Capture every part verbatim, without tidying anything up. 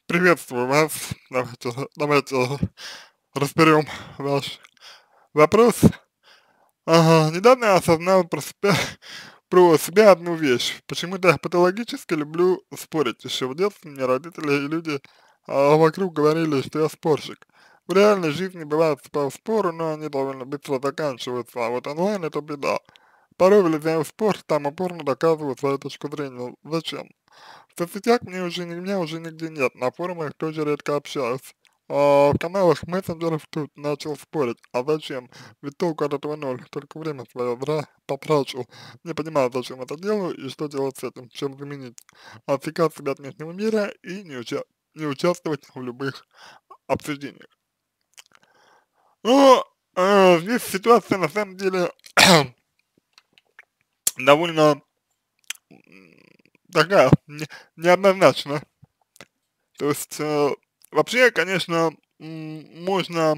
Приветствую вас. Давайте, давайте разберем ваш вопрос. Ага, недавно я осознал про себя, про себя одну вещь. Почему-то я патологически люблю спорить. Еще в детстве мне родители и люди а, вокруг говорили, что я спорщик. В реальной жизни бывают спор- споры, но они довольно быстро заканчиваются, а вот онлайн это беда. Порой влезаю в спор, там упорно доказываю свою точку зрения. Зачем? В соцсетях мне уже, ни- меня уже нигде нет, на форумах тоже редко общаюсь. А в каналах мессенджеров тут начал спорить. А зачем? Ведь толку от этого ноль, только время свое зря потрачу. Не понимаю, зачем это делаю и что делать с этим, чем заменить. Отсекать себя от внешнего мира и не, уча не участвовать в любых обсуждениях. Ну, э, здесь ситуация на самом деле довольно м, такая, не- неоднозначная. То есть, э, вообще, конечно, м, можно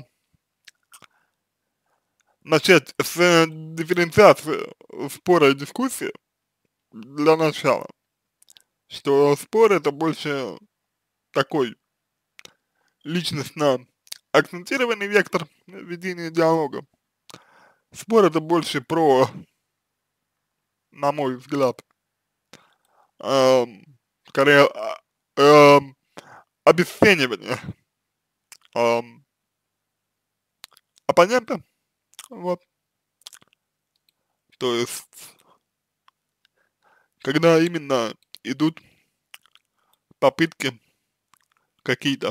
начать с э, дифференциации спора и дискуссии для начала, что спор это больше такой личностно акцентированный вектор ведения диалога. Спор это больше про, на мой взгляд, эм, скорее, а, эм, обесценивание эм, оппонента, вот, то есть, когда именно идут попытки какие-то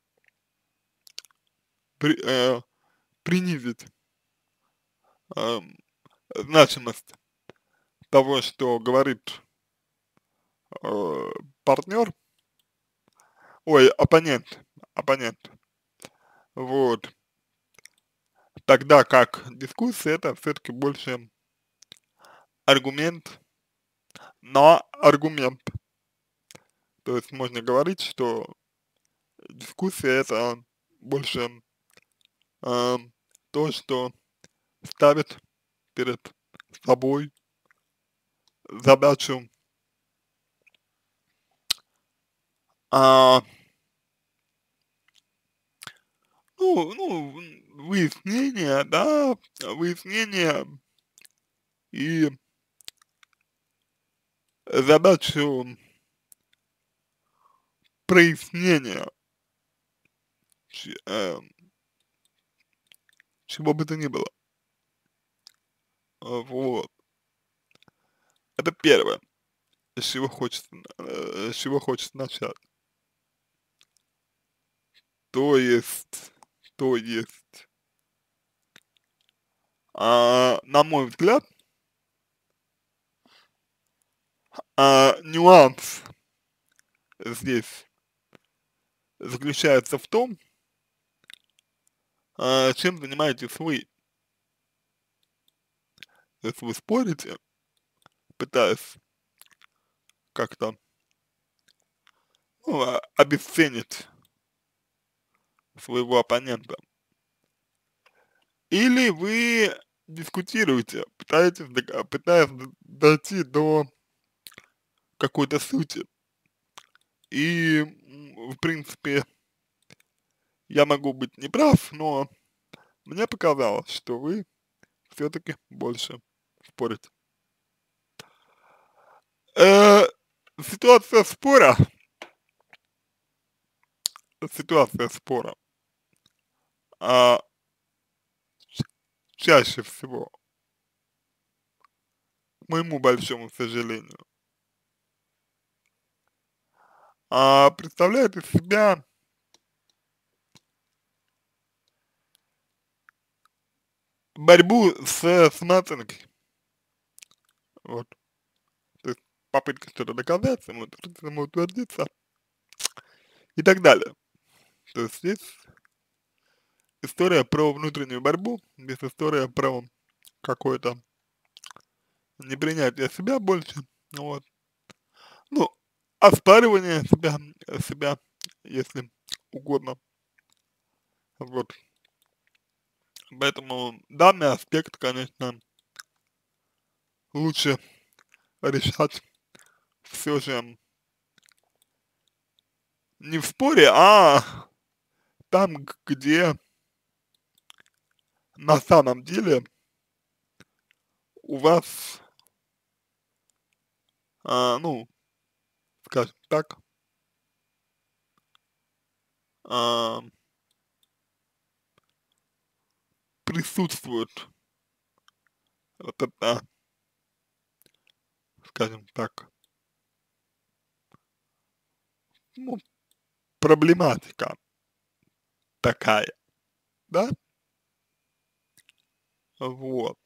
при, э, принизить эм, значимость того, что говорит э, партнер, ой, оппонент, оппонент, вот, тогда как дискуссия это все-таки больше аргумент на аргумент, то есть можно говорить, что дискуссия это больше э, то, что ставит перед собой задачу а, ну, ну, выяснение, да, выяснение и задачу прояснения ч- э, чего бы то ни было. А, Вот. Это первое, с чего хочется, э, с чего хочется начать. То есть, то есть, а, на мой взгляд, а, нюанс здесь заключается в том, а, чем занимаетесь вы. Если вы спорите, пытаясь как-то ну, а, обесценить своего оппонента, или вы дискутируете, пытаетесь, дог- пытаясь д- дойти до какой-то сути. И, м, в принципе, я могу быть неправ, но мне показалось, что вы все-таки больше спорите. Э, ситуация спора, ситуация спора, а, чаще всего, к моему большому сожалению, а, представляет из себя борьбу с самооценкой. Вот. То есть попытка что-то доказать, самоутвер- самоутвердиться и так далее. То есть здесь история про внутреннюю борьбу, здесь история про какое-то непринятие себя больше, вот. Ну, оспаривание себя, э, себя, если угодно, вот. Поэтому данный аспект, конечно, лучше решать все же не в споре, а там, г- где на самом деле у вас, а, ну, скажем так, а, присутствует вот это, скажем так, ну, проблематика такая, да, вот.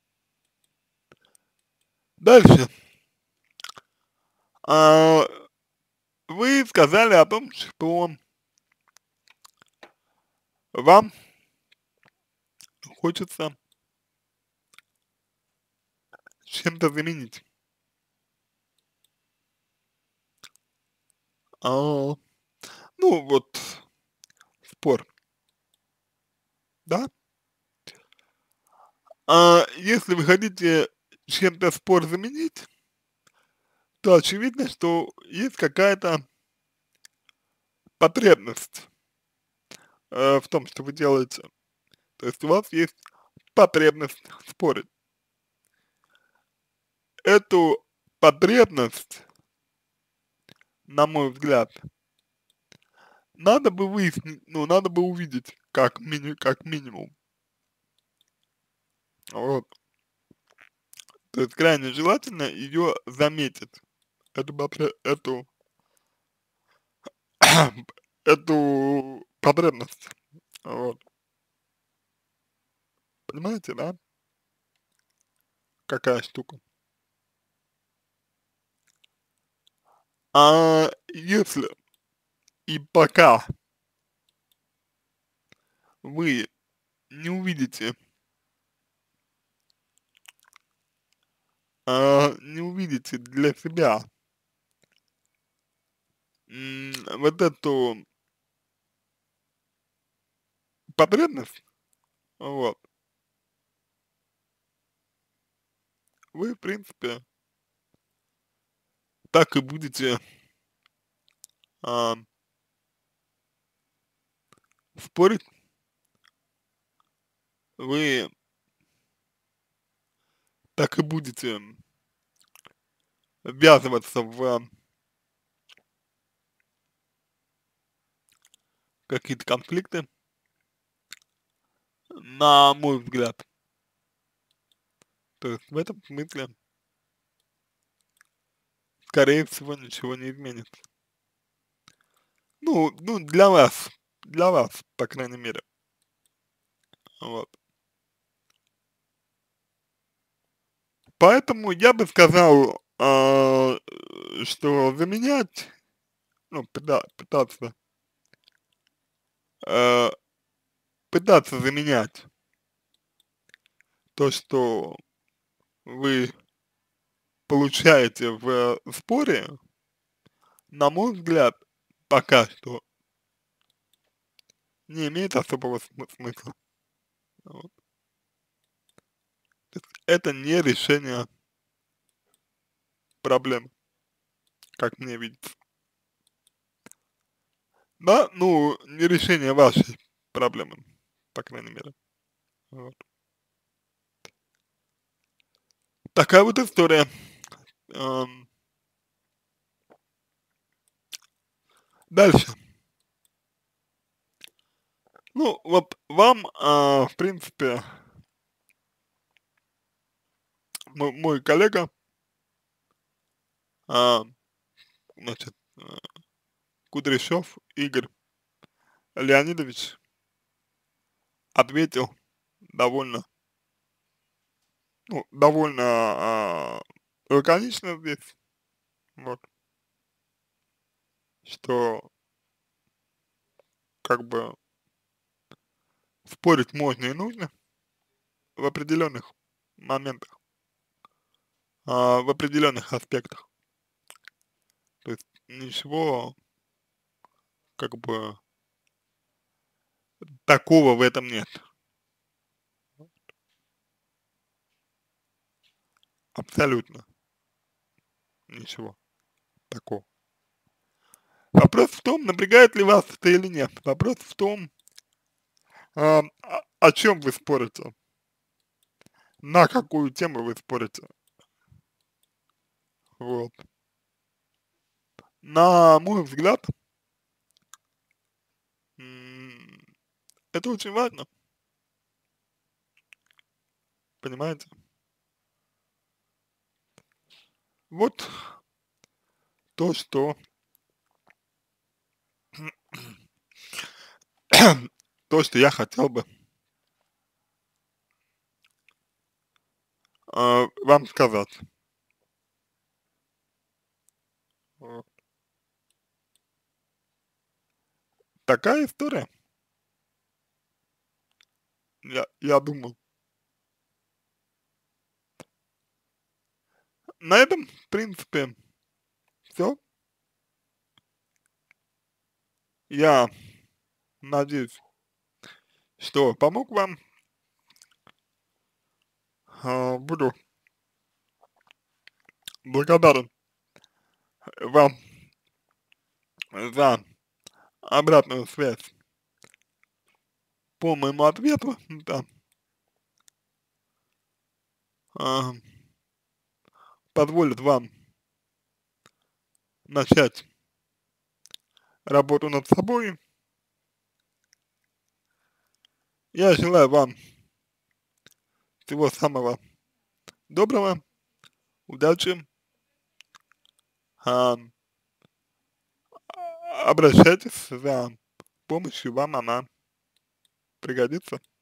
Дальше, а, вы сказали о том, что вам хочется чем-то заменить. А, ну, вот спор, да? А если вы хотите чем-то спор заменить, то очевидно, что есть какая-то потребность э, в том, что вы делаете. То есть у вас есть потребность спорить. Эту потребность, на мой взгляд, надо бы выяснить, ну, надо бы увидеть, как, мини, как минимум. Вот. То есть крайне желательно ее заметить, эту, потре- эту, эту потребность. Вот. Понимаете, да? Какая штука. А если и пока вы не увидите, а, не увидите для себя м, вот эту потребность, вот, вы, в принципе, так и будете а, спорить, вы так и будете ввязываться в какие-то конфликты, на мой взгляд. То есть в этом смысле, скорее всего, ничего не изменится. Ну, ну, для вас, для вас, по крайней мере, вот. Поэтому я бы сказал, а, что заменять, ну, пыта пытаться, э, пытаться заменять то, что вы получаете в споре, на мой взгляд, пока что не имеет особого см смысла. Вот. То есть это не решение проблемы, как мне видится. Да, ну, не решение вашей проблемы, по крайней мере. Вот. Такая вот история. Ам, дальше. Ну, вот вам, а, в принципе, мой, мой коллега, а, значит, а, Кудряшов Игорь Леонидович ответил довольно, ну, довольно а, лаконично здесь, вот, что как бы спорить можно и нужно в определенных моментах, а, в определенных аспектах. То есть ничего как бы такого в этом нет. Абсолютно ничего такого. Вопрос в том, напрягает ли вас это или нет. Вопрос в том, а, о о чем вы спорите, на какую тему вы спорите. Вот. На мой взгляд, м, это очень важно, понимаете? Вот то, что то, что я хотел бы а, вам сказать. Вот. Такая история, я я думаю. На этом, в принципе, все. Я надеюсь, что помог вам. А, буду благодарен вам за обратную связь по моему ответу. Да, а, позволит вам начать работу над собой. Я желаю вам всего самого доброго, удачи. А, обращайтесь за помощью, вам она пригодится.